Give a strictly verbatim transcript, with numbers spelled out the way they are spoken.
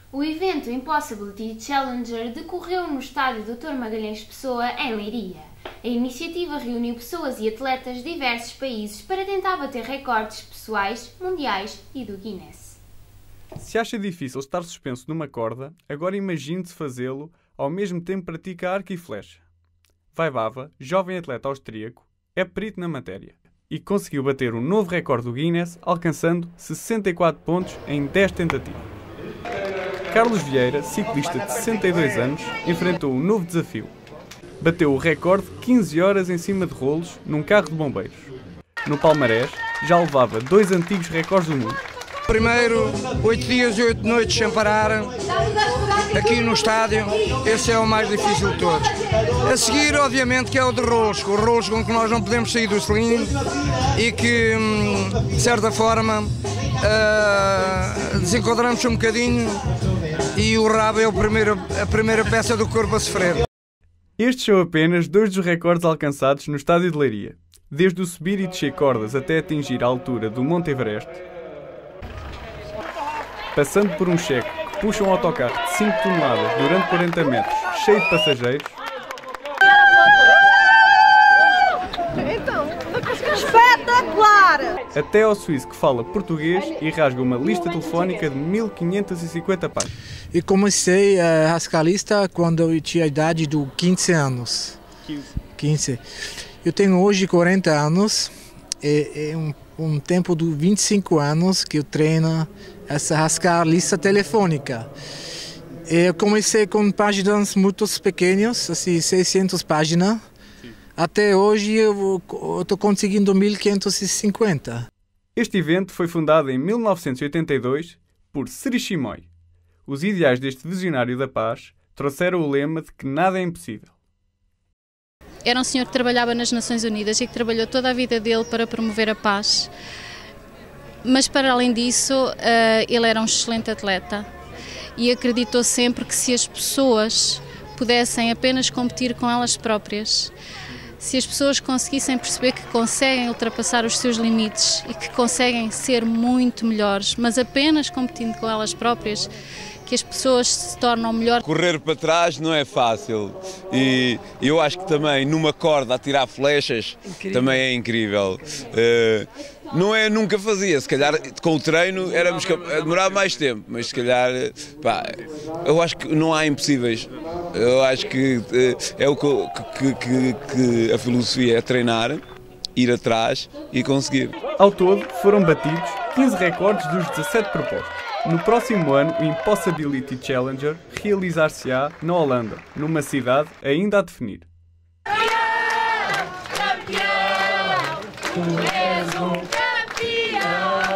O evento Impossibility Challenger decorreu no estádio doutor Magalhães Pessoa, em Leiria. A iniciativa reuniu pessoas e atletas de diversos países para tentar bater recordes pessoais, mundiais e do Guinness. Se acha difícil estar suspenso numa corda, agora imagine-se fazê-lo, ao mesmo tempo pratica arco e flecha. Vaivava, jovem atleta austríaco, é perito na matéria e conseguiu bater um novo recorde do Guinness, alcançando sessenta e quatro pontos em dez tentativas. Carlos Vieira, ciclista de sessenta e dois anos, enfrentou um novo desafio. Bateu o recorde de quinze horas em cima de rolos num carro de bombeiros. No palmarés, já levava dois antigos recordes do mundo. Primeiro, oito dias e oito noites sem parar, aqui no estádio, esse é o mais difícil de todos. A seguir, obviamente, que é o de rolos, o rolos com que nós não podemos sair do cilindro e que, de certa forma, uh, desenquadramos um bocadinho e o rabo é o primeiro, a primeira peça do corpo a sofrer. Estes são apenas dois dos recordes alcançados no estádio de Leiria. Desde o subir e descer cordas até atingir a altura do Monte Everest, passando por um cheque que puxa um autocarro de cinco toneladas durante quarenta metros, cheio de passageiros, espetacular! Até ao suíço que fala português e rasga uma lista telefónica de mil quinhentas e cinquenta páginas. Eu comecei a rasgar lista quando eu tinha a idade de quinze anos. quinze. Eu tenho hoje quarenta anos, é, é um, um tempo de vinte e cinco anos que eu treino essa rasgar lista telefônica. Eu comecei com páginas muito pequenas, assim, seiscentas páginas. Até hoje eu estou conseguindo mil quinhentos e cinquenta. Este evento foi fundado em mil novecentos e oitenta e dois por Sri Chinmoy. Os ideais deste visionário da paz trouxeram o lema de que nada é impossível. Era um senhor que trabalhava nas Nações Unidas e que trabalhou toda a vida dele para promover a paz. Mas, para além disso, ele era um excelente atleta e acreditou sempre que se as pessoas pudessem apenas competir com elas próprias, se as pessoas conseguissem perceber que conseguem ultrapassar os seus limites e que conseguem ser muito melhores, mas apenas competindo com elas próprias, que as pessoas se tornam melhor. Correr para trás não é fácil e eu acho que também numa corda a tirar flechas incrível. Também é incrível. Uh, não é, nunca fazia, se calhar com o treino éramos a demorar mais tempo, mas se calhar, pá, eu acho que não há impossíveis. Eu acho que uh, é o que, que, que, que a filosofia é treinar, ir atrás e conseguir. Ao todo foram batidos quinze recordes dos dezassete propostos. No próximo ano, o Impossibility Challenger realizar-se-á na Holanda, numa cidade ainda a definir. Campeão! Tu és um campeão!